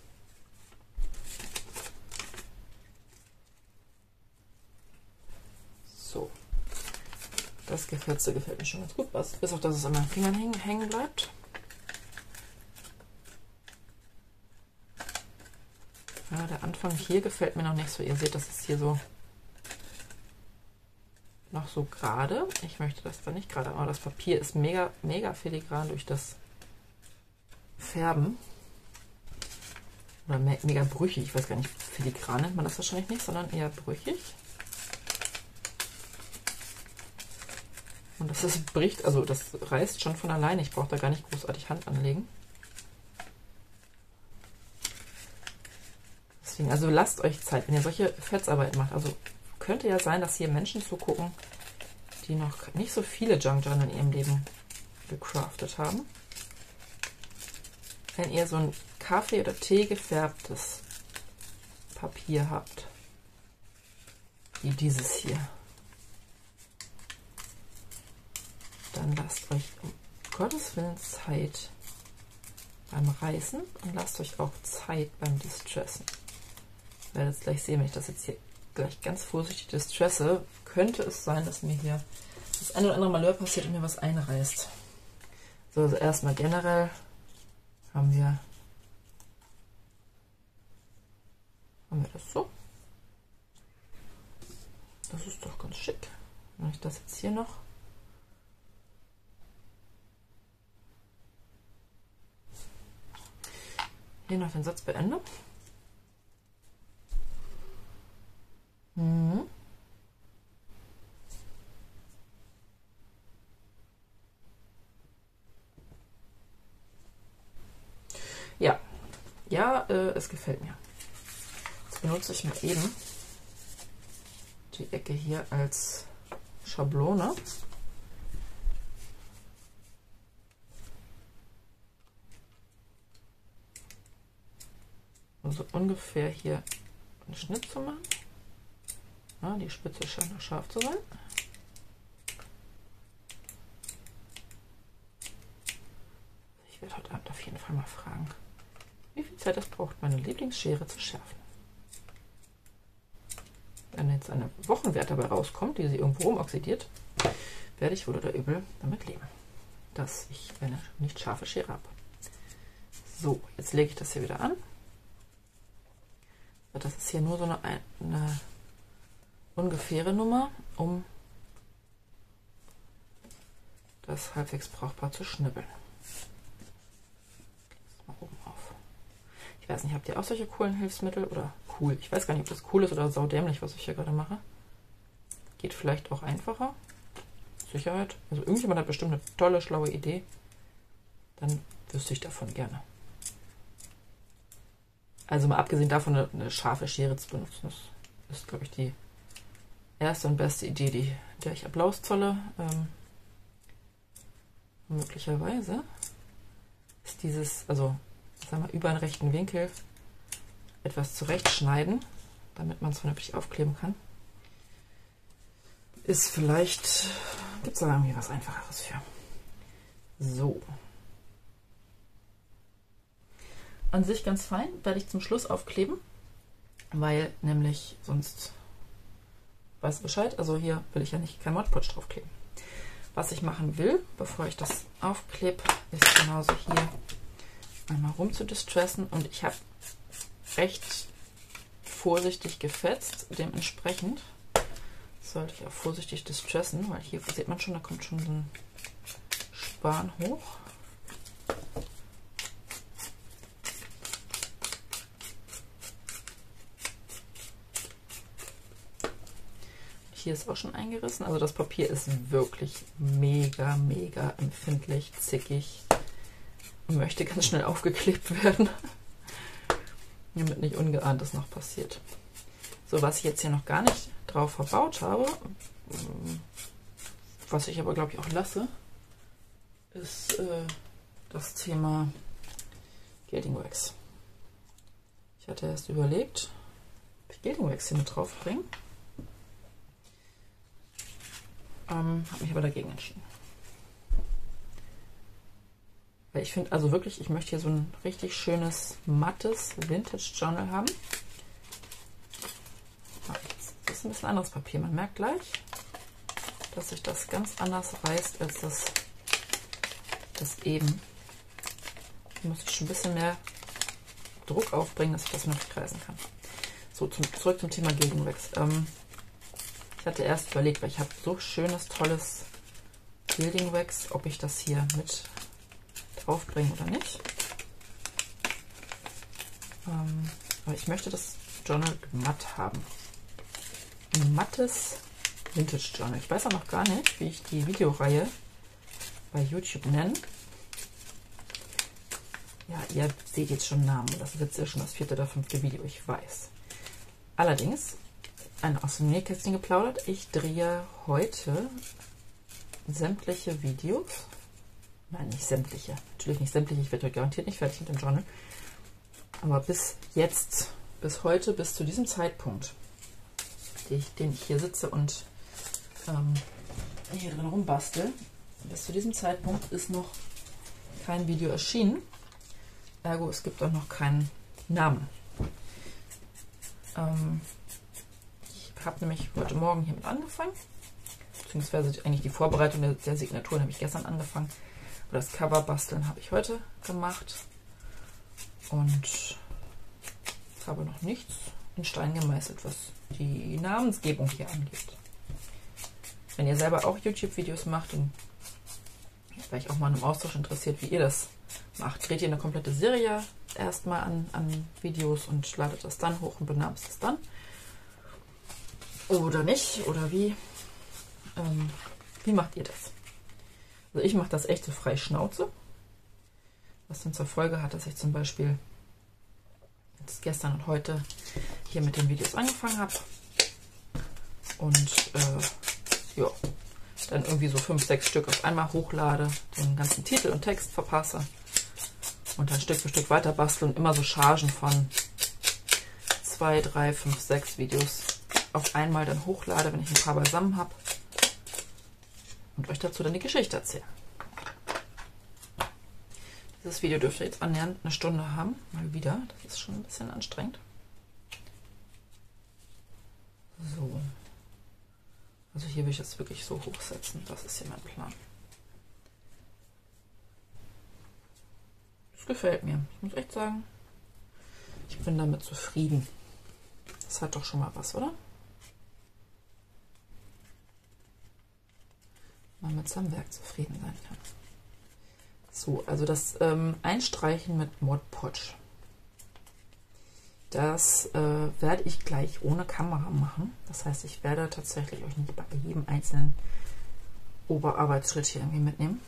So. Das Gefälze gefällt mir schon ganz gut, bis auf dass es an meinen Fingern hängen bleibt. Ja, der Anfang hier gefällt mir noch nicht so. Ihr seht, das ist hier so noch so gerade. Ich möchte das da nicht gerade, aber das Papier ist mega, mega filigran durch das Färben. Oder mega brüchig. Ich weiß gar nicht, filigran nennt man das wahrscheinlich nicht, sondern eher brüchig. Und das bricht, also das reißt schon von alleine. Ich brauche da gar nicht großartig Hand anlegen. Deswegen, also lasst euch Zeit, wenn ihr solche Fetzarbeit macht. Also könnte ja sein, dass hier Menschen zugucken, die noch nicht so viele Junk Journal in ihrem Leben gecraftet haben. Wenn ihr so ein Kaffee- oder Tee gefärbtes Papier habt, wie dieses hier, dann lasst euch um Gottes Willen Zeit beim Reißen und lasst euch auch Zeit beim Distressen. Ihr werdet es gleich sehen, wenn ich das jetzt hier gleich ganz vorsichtig distresse, könnte es sein, dass mir hier das ein oder andere Malheur passiert und mir was einreißt. So, also erstmal generell haben wir das so. Das ist doch ganz schick. Wenn ich das jetzt hier noch den Satz beende. Ja, es gefällt mir. Jetzt benutze ich mal eben die Ecke hier als Schablone. Also ungefähr hier einen Schnitt zu machen. Ja, die Spitze scheint noch scharf zu sein. Ich werde heute Abend auf jeden Fall mal fragen, wie viel Zeit es braucht, meine Lieblingsschere zu schärfen. wenn jetzt eine Wochenwert dabei rauskommt, die sie irgendwo rumoxidiert, werde ich wohl oder übel damit leben, dass ich eine nicht scharfe Schere habe. So, jetzt lege ich das hier wieder an. Das ist hier nur so eine ungefähre Nummer, um das halbwegs brauchbar zu schnibbeln. Mal oben auf. Ich weiß nicht, habt ihr auch solche coolen Hilfsmittel? Oder cool, ich weiß gar nicht, ob das cool ist oder saudämlich, was ich hier gerade mache. Geht vielleicht auch einfacher. Sicherheit. Also irgendjemand hat bestimmt eine tolle, schlaue Idee. Dann wüsste ich davon gerne. Also mal abgesehen davon, eine scharfe Schere zu benutzen, das ist, glaube ich, die erste und beste Idee, der ich Applaus zolle. Möglicherweise ist dieses, also sagen wir, über einen rechten Winkel etwas zurechtschneiden, damit man es vernünftig aufkleben kann. Ist vielleicht, gibt es da irgendwie was Einfacheres für. So. An sich ganz fein, werde ich zum Schluss aufkleben, weil nämlich sonst, weiß Bescheid, also hier will ich ja nicht kein Mod Podge draufkleben. Was ich machen will, bevor ich das aufklebe, ist genauso hier einmal rum zu distressen, und ich habe recht vorsichtig gefetzt, dementsprechend sollte ich auch vorsichtig distressen, weil hier sieht man schon, da kommt schon so ein Span hoch. Hier ist auch schon eingerissen. Also das Papier ist wirklich mega, mega empfindlich, zickig und möchte ganz schnell aufgeklebt werden, damit nicht Ungeahntes noch passiert. So, was ich jetzt hier noch gar nicht drauf verbaut habe, was ich aber glaube ich auch lasse, ist das Thema Gilding Wax. Ich hatte erst überlegt, ob ich Gilding Wax hier mit drauf bringe. Habe mich aber dagegen entschieden. Weil ich finde, also wirklich, ich möchte hier so ein richtig schönes, mattes Vintage Journal haben. Das ist ein bisschen anderes Papier. Man merkt gleich, dass sich das ganz anders reißt als das eben. Hier muss ich schon ein bisschen mehr Druck aufbringen, dass ich das vernünftig reißen kann. So, zurück zum Thema Gilding Wax. Ich hatte erst überlegt, weil ich habe so schönes, tolles Gilding Wax, ob ich das hier mit draufbringe oder nicht. Aber ich möchte das Journal matt haben. Ein mattes Vintage Journal. Ich weiß auch noch gar nicht, wie ich die Videoreihe bei YouTube nenne. Ja, ihr seht jetzt schon Namen. Das ist jetzt ja schon das 4. oder 5. Video, ich weiß. Allerdings, aus dem Nähkästchen geplaudert, ich drehe heute sämtliche Videos. Nein, nicht sämtliche. Natürlich nicht sämtliche. Ich werde heute garantiert nicht fertig mit dem Journal. Aber bis jetzt, bis heute, bis zu diesem Zeitpunkt, den ich hier sitze und hier drin rumbastel, bis zu diesem Zeitpunkt ist noch kein Video erschienen. Ergo, es gibt auch noch keinen Namen. Ich habe nämlich heute Morgen hiermit angefangen, beziehungsweise eigentlich die Vorbereitung der Signaturen habe ich gestern angefangen. Aber das Cover basteln habe ich heute gemacht und habe noch nichts in Stein gemeißelt, was die Namensgebung hier angeht. Wenn ihr selber auch YouTube-Videos macht und vielleicht auch mal im Austausch interessiert, wie ihr das macht, dreht ihr eine komplette Serie erstmal an Videos und ladet das dann hoch und benamst es dann. Oder nicht? Oder wie? Wie macht ihr das? Also ich mache das echt so frei Schnauze. Was dann zur Folge hat, dass ich zum Beispiel jetzt gestern und heute hier mit den Videos angefangen habe. Und ja, dann irgendwie so 5, 6 Stück auf einmal hochlade, den ganzen Titel und Text verpasse und dann Stück für Stück weiter bastle und immer so Chargen von 2, 3, 5, 6 Videos auf einmal dann hochlade, wenn ich ein paar beisammen habe und euch dazu dann die Geschichte erzähle. Dieses Video dürfte jetzt annähernd eine Stunde haben, mal wieder. Das ist schon ein bisschen anstrengend. So. Also hier will ich jetzt wirklich so hochsetzen. Das ist hier mein Plan. Das gefällt mir. Ich muss echt sagen, ich bin damit zufrieden. Das hat doch schon mal was, oder? Man mit seinem Werk zufrieden sein kann. So, also das Einstreichen mit Mod Podge. Das werde ich gleich ohne Kamera machen. Das heißt, ich werde tatsächlich euch nicht bei jedem einzelnen Oberarbeitsschritt hier irgendwie mitnehmen.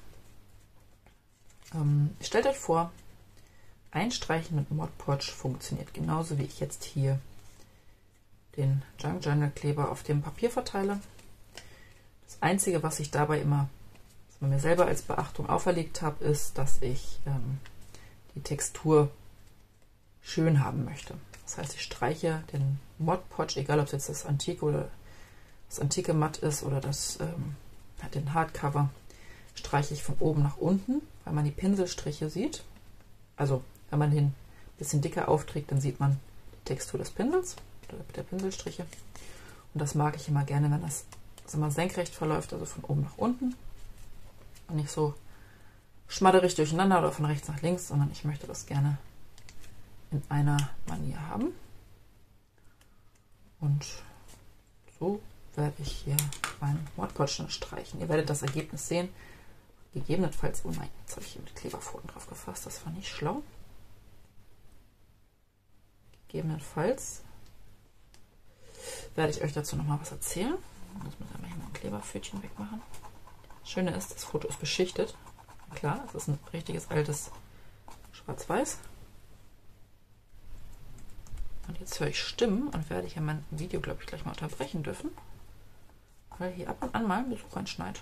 Stellt euch vor, Einstreichen mit Mod Podge funktioniert genauso, wie ich jetzt hier den Junk Journal Kleber auf dem Papier verteile. Das Einzige, was ich dabei immer mir selber als Beachtung auferlegt habe, ist, dass ich die Textur schön haben möchte. Das heißt, ich streiche den Mod Podge, egal ob es jetzt das Antike oder das Antike Matt ist oder das den Hardcover, streiche ich von oben nach unten, weil man die Pinselstriche sieht. Also wenn man den ein bisschen dicker aufträgt, dann sieht man die Textur des Pinsels oder der Pinselstriche. Und das mag ich immer gerne, wenn das mal senkrecht verläuft, also von oben nach unten. Und nicht so schmadderig durcheinander oder von rechts nach links, sondern ich möchte das gerne in einer Manier haben. Und so werde ich hier meinen Mod Podge streichen. Ihr werdet das Ergebnis sehen. Gegebenenfalls, oh nein, jetzt habe ich hier mit Kleberfoten drauf gefasst, das war nicht schlau. Gegebenenfalls werde ich euch dazu noch mal was erzählen. Jetzt müssen wir hier mal ein Kleberpfötchen wegmachen. Das Schöne ist, das Foto ist beschichtet. Klar, es ist ein richtiges altes Schwarz-Weiß. Und jetzt höre ich Stimmen und werde hier mein Video, glaube ich, gleich mal unterbrechen dürfen, weil hier ab und an mal ein Besuch reinschneit.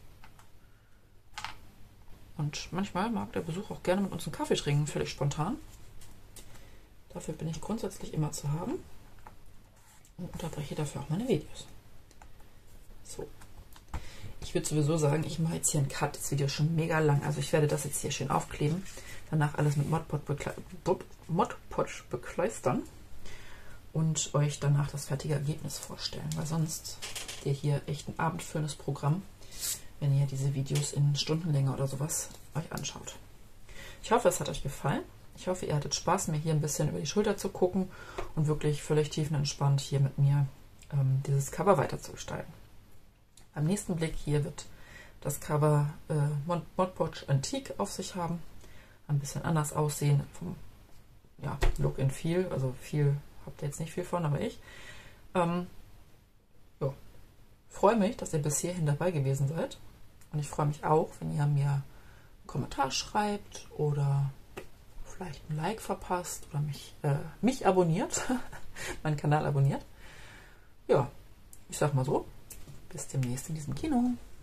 Und manchmal mag der Besuch auch gerne mit uns einen Kaffee trinken, völlig spontan. Dafür bin ich grundsätzlich immer zu haben und unterbreche dafür auch meine Videos. So. Ich würde sowieso sagen, ich mache jetzt hier einen Cut. Das Video ist schon mega lang. Also ich werde das jetzt hier schön aufkleben. Danach alles mit Mod Podge bekleistern. Und euch danach das fertige Ergebnis vorstellen. Weil sonst habt ihr hier echt ein abendfüllendes Programm, wenn ihr diese Videos in Stundenlänge oder sowas euch anschaut. Ich hoffe, es hat euch gefallen. Ich hoffe, ihr hattet Spaß, mir hier ein bisschen über die Schulter zu gucken und wirklich völlig tiefenentspannt hier mit mir dieses Cover weiter zu gestalten. Beim nächsten Blick hier wird das Cover Mod Podge Antique auf sich haben. Ein bisschen anders aussehen vom Look and Feel. Also viel habt ihr jetzt nicht viel von, aber ich. Freue mich, dass ihr bis hierhin dabei gewesen seid. Und ich freue mich auch, wenn ihr mir einen Kommentar schreibt oder vielleicht ein Like verpasst oder mich abonniert, meinen Kanal abonniert. Ja, ich sag mal so, bis demnächst in diesem Kino.